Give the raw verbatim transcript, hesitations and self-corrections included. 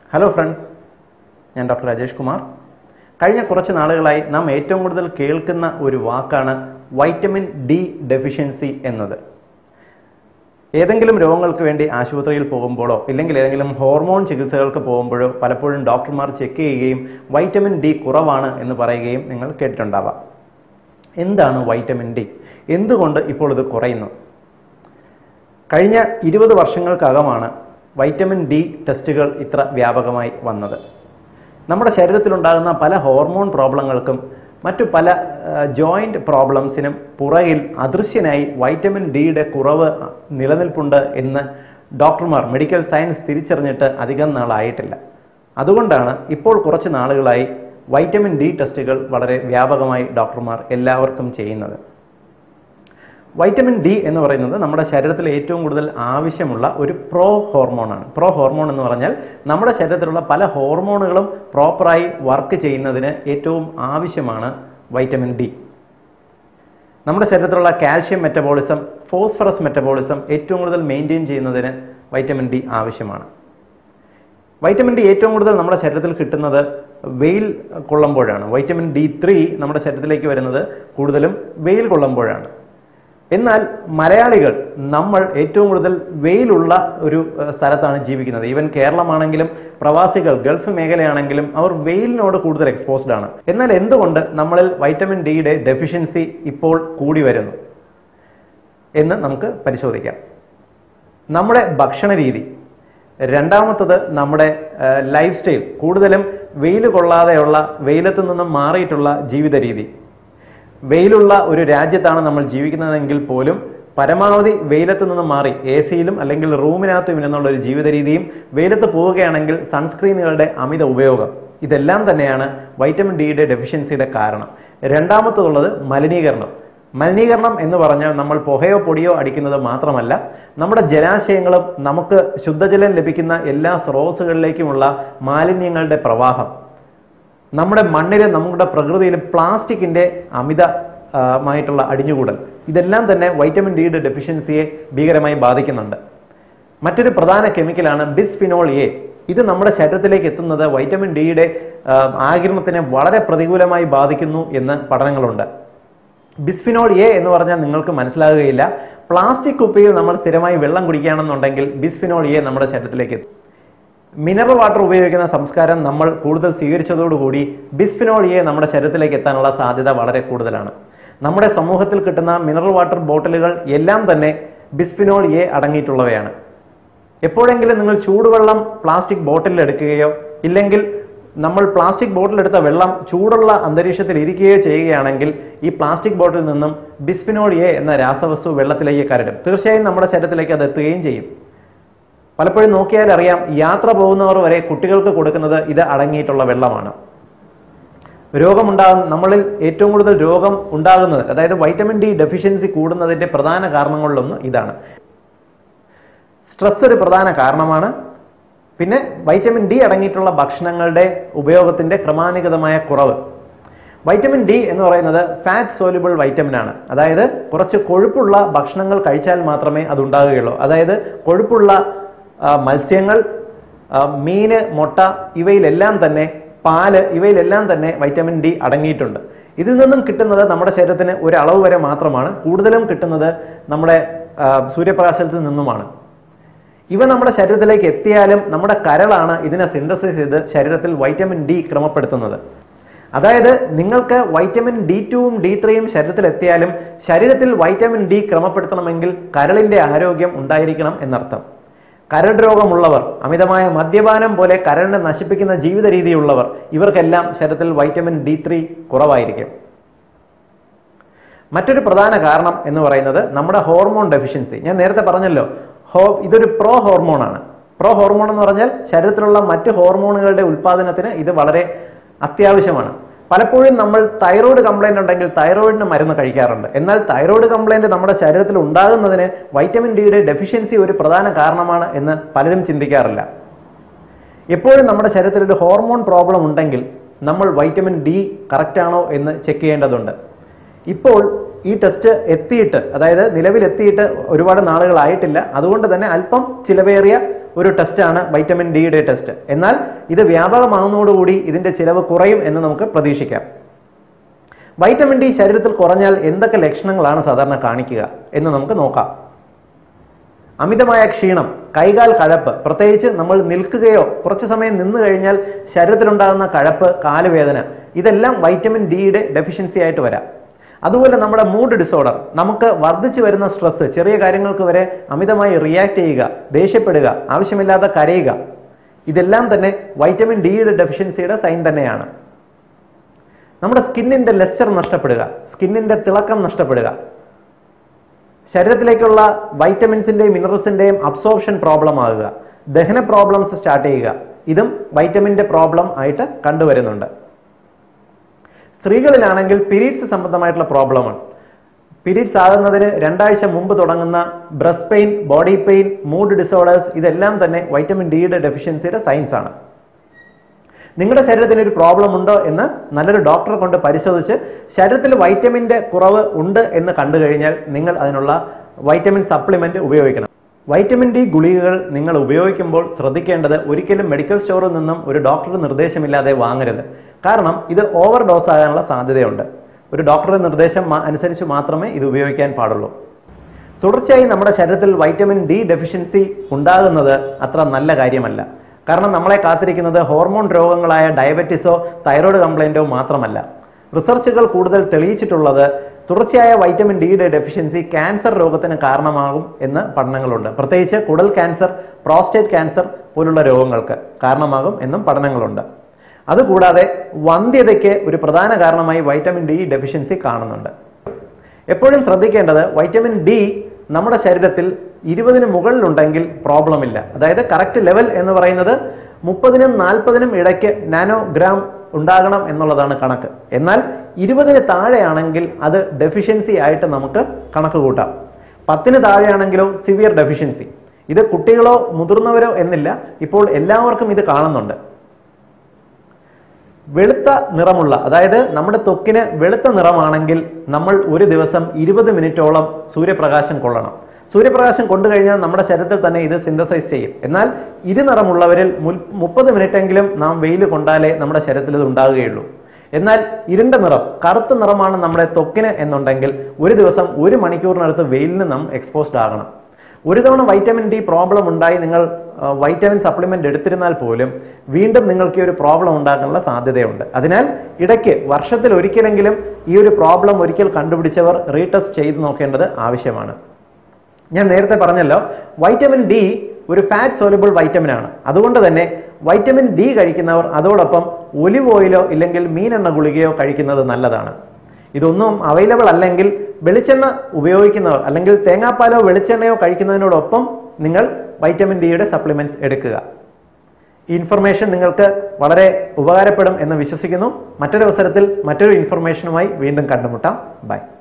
Hello friends, ഞാൻ doctor Rajesh Kumar. കഴിഞ്ഞ കുറച്ച് നാളുകളായി നാം ഏറ്റവും കൂടുതൽ കേൾക്കുന്ന ഒരു വാക്കാണ് വൈറ്റമിൻ ഡി ഡെഫിഷ്യൻസി എന്നത്. ഏതെങ്കിലും രോഗങ്ങൾക്ക് വേണ്ടി ആശുപത്രിയിൽ പോകുമ്പോഴോ ഇല്ലെങ്കിൽ ഏതെങ്കിലും ഹോർമോൺ ചികിത്സകൾക്ക് പോകുമ്പോഴോ പലപ്പോഴും ഡോക്ടർമാർ ചെക്ക് ചെയ്യുകയും വൈറ്റമിൻ ഡി കുറവാണ് എന്ന് പറയുകയും നിങ്ങൾ കേട്ടിട്ടുണ്ടാവാം. എന്താണ് വൈറ്റമിൻ ഡി? എന്തുകൊണ്ട് ഇപ്പോൾ ഇത് കുറയുന്നു? കഴിഞ്ഞ ഇരുപത് വർഷങ്ങൾക്കകമാണ് വൈറ്റമിൻ ഡി ടെസ്റ്റുകൾ ഇത്ര വ്യാപകമായി വന്നത്. നമ്മുടെ ശരീരത്തിലുണ്ടാകുന്ന പല ഹോർമോൺ പ്രോബ്ലങ്ങൾക്കും മറ്റു പല ജോയിന്റ് പ്രോബ്ലംസിനും പുറകിൽ അദൃശ്യനായി വൈറ്റമിൻ ഡിയുടെ കുറവ് നിലനിൽപ്പുണ്ട് എന്ന് ഡോക്ടർമാർ, മെഡിക്കൽ സയൻസ് തിരിച്ചറിഞ്ഞിട്ട് അധികം നാളായിട്ടില്ല. അതുകൊണ്ടാണ് ഇപ്പോൾ കുറച്ച് നാളുകളായി വൈറ്റമിൻ ഡി ടെസ്റ്റുകൾ വളരെ വ്യാപകമായി ഡോക്ടർമാർ എല്ലാവർക്കും ചെയ്യുന്നത്. വൈറ്റമിൻ ഡി എന്ന് പറയുന്നത് നമ്മുടെ ശരീരത്തിൽ ഏറ്റവും കൂടുതൽ ആവശ്യമുള്ള ഒരു പ്രോ ഹോർമോണാണ്. പ്രോ ഹോർമോൺ എന്ന് പറഞ്ഞാൽ നമ്മുടെ ശരീരത്തിലുള്ള പല ഹോർമോണുകളും പ്രോപ്പറായി വർക്ക് ചെയ്യുന്നതിന് ഏറ്റവും ആവശ്യമാണ് വൈറ്റമിൻ ഡി. നമ്മുടെ ശരീരത്തിലുള്ള കാൽഷ്യം മെറ്റബോളിസം, ഫോസ്ഫറസ് മെറ്റബോളിസം ഏറ്റവും കൂടുതൽ മെയിൻറ്റെയിൻ ചെയ്യുന്നതിന് വൈറ്റമിൻ ഡി ആവശ്യമാണ്. വൈറ്റമിൻ ഡി ഏറ്റവും കൂടുതൽ നമ്മുടെ ശരീരത്തിൽ കിട്ടുന്നത് വെയിൽ കൊള്ളുമ്പോഴാണ്. വൈറ്റമിൻ ഡി ത്രീ നമ്മുടെ ശരീരത്തിലേക്ക് വരുന്നത് കൂടുതലും വെയിൽ കൊള്ളുമ്പോഴാണ്. എന്നാൽ മലയാളികൾ നമ്മൾ ഏറ്റവും കൂടുതൽ വെയിലുള്ള ഒരു സ്ഥലത്താണ് ജീവിക്കുന്നത്. ഈവൻ കേരളമാണെങ്കിലും പ്രവാസികൾ ഗൾഫ് മേഖലയാണെങ്കിലും അവർ വെയിലിനോട് കൂടുതൽ എക്സ്പോസ്ഡ് ആണ്. എന്നാൽ എന്തുകൊണ്ട് നമ്മളിൽ വൈറ്റമിൻ ഡിയുടെ ഡെഫിഷ്യൻസി ഇപ്പോൾ കൂടി വരുന്നു എന്ന് നമുക്ക് പരിശോധിക്കാം. നമ്മുടെ ഭക്ഷണ രീതി, രണ്ടാമത്തത് നമ്മുടെ ലൈഫ് സ്റ്റൈൽ, കൂടുതലും വെയിൽ കൊള്ളാതെയുള്ള, വെയിലത്ത് നിന്നും മാറിയിട്ടുള്ള ജീവിത രീതി. വെയിലുള്ള ഒരു രാജ്യത്താണ് നമ്മൾ ജീവിക്കുന്നതെങ്കിൽ പോലും പരമാവധി വെയിലത്ത് നിന്ന് മാറി എ സിയിലും അല്ലെങ്കിൽ റൂമിനകത്തും ഇരുന്നുള്ള ഒരു ജീവിത രീതിയും, വെയിലത്ത് പോവുകയാണെങ്കിൽ സൺസ്ക്രീനുകളുടെ അമിത ഉപയോഗം, ഇതെല്ലാം തന്നെയാണ് വൈറ്റമിൻ ഡിയുടെ ഡെഫിഷ്യൻസിയുടെ കാരണം. രണ്ടാമത്തതുള്ളത് മലിനീകരണം. മലിനീകരണം എന്ന് പറഞ്ഞാൽ നമ്മൾ പുകയോ പൊടിയോ അടിക്കുന്നത് മാത്രമല്ല, നമ്മുടെ ജലാശയങ്ങളും നമുക്ക് ശുദ്ധജലം ലഭിക്കുന്ന എല്ലാ സ്രോതസ്സുകളിലേക്കുമുള്ള മാലിന്യങ്ങളുടെ പ്രവാഹം, നമ്മുടെ മണ്ണിലും നമ്മുടെ പ്രകൃതിയിലും പ്ലാസ്റ്റിക്കിന്റെ അമിതമായിട്ടുള്ള അടിഞ്ഞുകൂടൽ, ഇതെല്ലാം തന്നെ വൈറ്റമിൻ ഡിയുടെ ഡെഫിഷ്യൻസിയെ ഭീകരമായി ബാധിക്കുന്നുണ്ട്. മറ്റൊരു പ്രധാന കെമിക്കലാണ് ബിസ്ഫിനോൾ എ. ഇത് നമ്മുടെ ശരീരത്തിലേക്ക് എത്തുന്നത് വൈറ്റമിൻ ഡിയുടെ ആഗിരണത്തിനെ വളരെ പ്രതികൂലമായി ബാധിക്കുന്നു എന്ന് പഠനങ്ങളുണ്ട്. ബിസ്ഫിനോൾ എ എന്ന് പറഞ്ഞാൽ നിങ്ങൾക്ക് മനസ്സിലാകുകയില്ല. പ്ലാസ്റ്റിക് കുപ്പിയിൽ നമ്മൾ സ്ഥിരമായി വെള്ളം കുടിക്കുകയാണെന്നുണ്ടെങ്കിൽ ബിസ്ഫിനോൾ എ നമ്മുടെ ശരീരത്തിലേക്ക് എത്തും. മിനറൽ വാട്ടർ ഉപയോഗിക്കുന്ന സംസ്കാരം നമ്മൾ കൂടുതൽ സ്വീകരിച്ചതോടുകൂടി ബിസ്ഫിനോൾ എ നമ്മുടെ ശരീരത്തിലേക്ക് എത്താനുള്ള സാധ്യത വളരെ കൂടുതലാണ്. നമ്മുടെ സമൂഹത്തിൽ കിട്ടുന്ന മിനറൽ വാട്ടർ ബോട്ടിലുകൾ എല്ലാം തന്നെ ബിസ്ഫിനോൾ എ അടങ്ങിയിട്ടുള്ളവയാണ്. എപ്പോഴെങ്കിലും നിങ്ങൾ ചൂടുവെള്ളം പ്ലാസ്റ്റിക് ബോട്ടിലിൽ എടുക്കുകയോ ഇല്ലെങ്കിൽ നമ്മൾ പ്ലാസ്റ്റിക് ബോട്ടിലെടുത്ത വെള്ളം ചൂടുള്ള അന്തരീക്ഷത്തിൽ ഇരിക്കുകയോ ചെയ്യുകയാണെങ്കിൽ ഈ പ്ലാസ്റ്റിക് ബോട്ടിൽ നിന്നും ബിസ്ഫിനോൾ എ എന്ന രാസവസ്തു വെള്ളത്തിലേക്ക് കരടും. തീർച്ചയായും നമ്മുടെ ശരീരത്തിലേക്ക് അത് എത്തുകയും ചെയ്യും. പലപ്പോഴും നോക്കിയാൽ അറിയാം, യാത്ര പോകുന്നവർ വരെ കുട്ടികൾക്ക് കൊടുക്കുന്നത് ഇത് അടങ്ങിയിട്ടുള്ള വെള്ളമാണ്. രോഗമുണ്ടാകുന്ന, നമ്മളിൽ ഏറ്റവും കൂടുതൽ രോഗം ഉണ്ടാകുന്നത്, അതായത് വൈറ്റമിൻ ഡി ഡെഫിഷ്യൻസി കൂടുന്നതിന്റെ പ്രധാന കാരണങ്ങളിലൊന്ന് ഇതാണ്. സ്ട്രെസ് ഒരു പ്രധാന കാരണമാണ്. പിന്നെ വൈറ്റമിൻ ഡി അടങ്ങിയിട്ടുള്ള ഭക്ഷണങ്ങളുടെ ഉപയോഗത്തിന്റെ ക്രമാനുഗതമായ കുറവ്. വൈറ്റമിൻ ഡി എന്ന് പറയുന്നത് ഫാറ്റ് സോലുബിൾ വൈറ്റമിൻ ആണ്. അതായത് കുറച്ച് കൊഴുപ്പുള്ള ഭക്ഷണങ്ങൾ കഴിച്ചാൽ മാത്രമേ അതുണ്ടാകുകയുള്ളൂ. അതായത് കൊഴുപ്പുള്ള മത്സ്യങ്ങൾ, മീന്, മുട്ട, ഇവയിലെല്ലാം തന്നെ, പാല്, ഇവയിലെല്ലാം തന്നെ വൈറ്റമിൻ ഡി അടങ്ങിയിട്ടുണ്ട്. ഇതിൽ നിന്നും കിട്ടുന്നത് നമ്മുടെ ശരീരത്തിന് ഒരു അളവ് വരെ മാത്രമാണ്. കൂടുതലും കിട്ടുന്നത് നമ്മുടെ സൂര്യപ്രകാശത്തിൽ നിന്നുമാണ്. ഇവ നമ്മുടെ ശരീരത്തിലേക്ക് എത്തിയാലും നമ്മുടെ കരളാണ് ഇതിനെ സിന്തസിസ് ചെയ്ത് ശരീരത്തിൽ വൈറ്റമിൻ ഡി ക്രമപ്പെടുത്തുന്നത്. അതായത് നിങ്ങൾക്ക് വൈറ്റമിൻ ഡി ടുവും ഡി ത്രീയും ശരീരത്തിൽ എത്തിയാലും ശരീരത്തിൽ വൈറ്റമിൻ ഡി ക്രമപ്പെടുത്തണമെങ്കിൽ കരളിന്റെ ആരോഗ്യം ഉണ്ടായിരിക്കണം എന്നർത്ഥം. കരൾ രോഗമുള്ളവർ, അമിതമായ മദ്യപാനം പോലെ കരളിനെ നശിപ്പിക്കുന്ന ജീവിത രീതിയുള്ളവർ, ഇവർക്കെല്ലാം ശരീരത്തിൽ വൈറ്റമിൻ ഡി ത്രീ കുറവായിരിക്കും. മറ്റൊരു പ്രധാന കാരണം എന്ന് പറയുന്നത് നമ്മുടെ ഹോർമോൺ ഡെഫിഷ്യൻസി. ഞാൻ നേരത്തെ പറഞ്ഞല്ലോ, ഹോ ഇതൊരു പ്രോ ഹോർമോണാണ്. പ്രോ ഹോർമോൺ എന്ന് പറഞ്ഞാൽ ശരീരത്തിലുള്ള മറ്റ് ഹോർമോണുകളുടെ ഉൽപ്പാദനത്തിന് ഇത് വളരെ അത്യാവശ്യമാണ്. പലപ്പോഴും നമ്മൾ തൈറോയ്ഡ് കംപ്ലൈന്റ് ഉണ്ടെങ്കിൽ തൈറോയിഡിന് മരുന്ന് കഴിക്കാറുണ്ട്. എന്നാൽ തൈറോയ്ഡ് കംപ്ലൈന്റ് നമ്മുടെ ശരീരത്തിൽ ഉണ്ടാകുന്നതിന് വൈറ്റമിൻ ഡിയുടെ ഡെഫിഷ്യൻസി ഒരു പ്രധാന കാരണമാണ് എന്ന് പലരും ചിന്തിക്കാറില്ല. എപ്പോഴും നമ്മുടെ ശരീരത്തിൽ ഒരു ഹോർമോൺ പ്രോബ്ലം ഉണ്ടെങ്കിൽ നമ്മൾ വൈറ്റമിൻ ഡി കറക്റ്റ് ആണോ എന്ന് ചെക്ക് ചെയ്യേണ്ടതുണ്ട്. ഇപ്പോൾ ഈ ടെസ്റ്റ് എത്തിയിട്ട്, അതായത് നിലവിലെത്തിയിട്ട് ഒരുപാട് നാളുകളായിട്ടില്ല. അതുകൊണ്ട് തന്നെ അല്പം ചിലവേറിയ ഒരു ടെസ്റ്റാണ് വൈറ്റമിൻ ഡിയുടെ ടെസ്റ്റ്. എന്നാൽ ഇത് വ്യാപകമാകുന്നതോടുകൂടി ഇതിന്റെ ചിലവ് കുറയും എന്ന് നമുക്ക് പ്രതീക്ഷിക്കാം. വൈറ്റമിൻ ഡി ശരീരത്തിൽ കുറഞ്ഞാൽ എന്തൊക്കെ ലക്ഷണങ്ങളാണ് സാധാരണ കാണിക്കുക എന്ന് നമുക്ക് നോക്കാം. അമിതമായ ക്ഷീണം, കൈകാൽ കഴപ്പ്, പ്രത്യേകിച്ച് നമ്മൾ നിൽക്കുകയോ കുറച്ചു സമയം നിന്ന് കഴിഞ്ഞാൽ ശരീരത്തിലുണ്ടാകുന്ന കഴപ്പ്, കാലുവേദന, ഇതെല്ലാം വൈറ്റമിൻ ഡിയുടെ ഡെഫിഷ്യൻസി ആയിട്ട് വരാം. അതുപോലെ നമ്മുടെ മൂഡ് ഡിസോർഡർ, നമുക്ക് വർദ്ധിച്ചു വരുന്ന സ്ട്രെസ്, ചെറിയ കാര്യങ്ങൾക്ക് വരെ അമിതമായി റിയാക്ട് ചെയ്യുക, ദേഷ്യപ്പെടുക, ആവശ്യമില്ലാതെ കരയുക, ഇതെല്ലാം തന്നെ വൈറ്റമിൻ ഡിയുടെ ഡെഫിഷ്യൻസിയുടെ സൈൻ തന്നെയാണ്. നമ്മുടെ സ്കിന്നിന്റെ ലെസ്ചർ നഷ്ടപ്പെടുക, സ്കിന്നിന്റെ തിളക്കം നഷ്ടപ്പെടുക, ശരീരത്തിലേക്കുള്ള വൈറ്റമിൻസിന്റെയും മിനറൽസിന്റെയും അബ്സോർപ്ഷൻ പ്രോബ്ലം ആകുക, ദഹന പ്രോബ്ലംസ് സ്റ്റാർട്ട് ചെയ്യുക, ഇതും വൈറ്റമിന്റെ പ്രോബ്ലം ആയിട്ട് കണ്ടുവരുന്നുണ്ട്. സ്ത്രീകളിലാണെങ്കിൽ പീരീഡ്സ് സംബന്ധമായിട്ടുള്ള പ്രോബ്ലമാണ്. പീരീഡ്സ് ആകുന്നതിന് രണ്ടാഴ്ച മുമ്പ് തുടങ്ങുന്ന breast pain, body pain, mood disorders, ഇതെല്ലാം തന്നെ വൈറ്റമിൻ ഡിയുടെ ഡെഫിഷ്യൻസിയുടെ സൈൻസ് ആണ്. നിങ്ങളുടെ ശരീരത്തിന് ഒരു പ്രോബ്ലം ഉണ്ടോ എന്ന് നല്ലൊരു ഡോക്ടറെ കൊണ്ട് പരിശോധിച്ച് ശരീരത്തിൽ വൈറ്റമിൻ്റെ കുറവ് ഉണ്ട് എന്ന് കണ്ടു കഴിഞ്ഞാൽ നിങ്ങൾ അതിനുള്ള വൈറ്റമിൻ സപ്ലിമെന്റ് ഉപയോഗിക്കണം. വൈറ്റമിൻ ഡി ഗുളികകൾ നിങ്ങൾ ഉപയോഗിക്കുമ്പോൾ ശ്രദ്ധിക്കേണ്ടത് ഒരിക്കലും മെഡിക്കൽ സ്റ്റോറിൽ നിന്നും ഒരു ഡോക്ടറുടെ നിർദ്ദേശമില്ലാതെ വാങ്ങരുത്. കാരണം ഇത് ഓവർ ഡോസ് ആകാനുള്ള സാധ്യതയുണ്ട്. ഒരു ഡോക്ടറുടെ നിർദ്ദേശം അനുസരിച്ച് മാത്രമേ ഇത് ഉപയോഗിക്കാൻ പാടുള്ളൂ. തുടർച്ചയായി നമ്മുടെ ശരീരത്തിൽ വൈറ്റമിൻ ഡി ഡെഫിഷ്യൻസി ഉണ്ടാകുന്നത് അത്ര നല്ല കാര്യമല്ല. കാരണം നമ്മളെ കാത്തിരിക്കുന്നത് ഹോർമോൺ രോഗങ്ങളായ ഡയബറ്റിസോ തൈറോയ്ഡ് കംപ്ലൈൻറ്റോ മാത്രമല്ല. റിസർച്ചുകൾ കൂടുതൽ തെളിയിച്ചിട്ടുള്ളത് തുടർച്ചയായ വൈറ്റമിൻ ഡിയുടെ ഡെഫിഷ്യൻസി ക്യാൻസർ രോഗത്തിന് കാരണമാകും എന്ന് പഠനങ്ങളുണ്ട്. പ്രത്യേകിച്ച് കുടൽ ക്യാൻസർ, പ്രോസ്റ്റേറ്റ് ക്യാൻസർ പോലുള്ള രോഗങ്ങൾക്ക് കാരണമാകും എന്നും പഠനങ്ങളുണ്ട്. അതുകൂടാതെ വന്ധ്യതയ്ക്ക് ഒരു പ്രധാന കാരണമായി വൈറ്റമിൻ ഡി ഡെഫിഷ്യൻസി കാണുന്നുണ്ട്. എപ്പോഴും ശ്രദ്ധിക്കേണ്ടത് വൈറ്റമിൻ ഡി നമ്മുടെ ശരീരത്തിൽ ഇരുപതിന് മുകളിലുണ്ടെങ്കിൽ പ്രോബ്ലം ഇല്ല. അതായത് കറക്റ്റ് ലെവൽ എന്ന് പറയുന്നത് മുപ്പതിനും നാൽപ്പതിനും ഇടയ്ക്ക് നാനോഗ്രാം ഉണ്ടാകണം എന്നുള്ളതാണ് കണക്ക്. എന്നാൽ ഇരുപതിന് താഴെയാണെങ്കിൽ അത് ഡെഫിഷ്യൻസി ആയിട്ട് നമുക്ക് കണക്ക് കൂട്ടാം. പത്തിന് താഴെയാണെങ്കിലോ സിവിയർ ഡെഫിഷ്യൻസി. ഇത് കുട്ടികളോ മുതിർന്നവരോ എന്നില്ല, ഇപ്പോൾ എല്ലാവർക്കും ഇത് കാണുന്നുണ്ട്. വെളുത്ത നിറമുള്ള, അതായത് നമ്മുടെ ത്വക്കിന് വെളുത്ത നിറമാണെങ്കിൽ നമ്മൾ ഒരു ദിവസം ഇരുപത് മിനിറ്റോളം സൂര്യപ്രകാശം കൊള്ളണം. സൂര്യപ്രകാശം കൊണ്ടു കഴിഞ്ഞാൽ നമ്മുടെ ശരീരത്തിൽ തന്നെ ഇത് സിന്തസൈസ് ചെയ്യും. എന്നാൽ ഇരുനിറമുള്ളവരിൽ മുപ്പത് മിനിറ്റെങ്കിലും നാം വെയിൽ കൊണ്ടാലേ നമ്മുടെ ശരീരത്തിൽ ഇത് ഉണ്ടാകുകയുള്ളൂ. എന്നാൽ ഇരുണ്ട നിറം, കറുത്ത നിറമാണ് നമ്മുടെ ത്വക്കിന് എന്നുണ്ടെങ്കിൽ ഒരു ദിവസം ഒരു മണിക്കൂറിനടുത്ത് വെയിലിന് നാം എക്സ്പോസ്ഡ് ആകണം. ഒരു തവണ വൈറ്റമിൻ ഡി പ്രോബ്ലം ഉണ്ടായി നിങ്ങൾ വൈറ്റമിൻ സപ്ലിമെന്റ് എടുത്തിരുന്നാൽ പോലും വീണ്ടും നിങ്ങൾക്ക് ഈ ഒരു പ്രോബ്ലം ഉണ്ടാകാനുള്ള സാധ്യതയുണ്ട്. അതിനാൽ ഇടയ്ക്ക് വർഷത്തിൽ ഒരിക്കലെങ്കിലും ഈ ഒരു പ്രോബ്ലം ഒരിക്കൽ കണ്ടുപിടിച്ചവർ റീടെസ്റ്റ് ചെയ്ത് നോക്കേണ്ടത് ആവശ്യമാണ്. ഞാൻ നേരത്തെ പറഞ്ഞല്ലോ, വൈറ്റമിൻ ഡി ഒരു ഫാറ്റ് സോലുബിൾ വൈറ്റമിൻ ആണ്. അതുകൊണ്ട് തന്നെ വൈറ്റമിൻ ഡി കഴിക്കുന്നവർ അതോടൊപ്പം ഒലിവ് ഓയിലോ ഇല്ലെങ്കിൽ മീനെണ്ണ ഗുളികയോ കഴിക്കുന്നത് നല്ലതാണ്. ഇതൊന്നും അവൈലബിൾ അല്ലെങ്കിൽ വെളിച്ചെണ്ണ ഉപയോഗിക്കുന്നവർ അല്ലെങ്കിൽ തേങ്ങാപ്പാലോ വെളിച്ചെണ്ണയോ കഴിക്കുന്നതിനോടൊപ്പം നിങ്ങൾ വൈറ്റമിൻ ഡിയുടെ സപ്ലിമെന്റ്സ് എടുക്കുക. ഈ ഇൻഫർമേഷൻ നിങ്ങൾക്ക് വളരെ ഉപകാരപ്പെടും എന്ന് വിശ്വസിക്കുന്നു. മറ്റൊരു അവസരത്തിൽ മറ്റൊരു ഇൻഫർമേഷനുമായി വീണ്ടും കണ്ടുമുട്ടാം. ബൈ.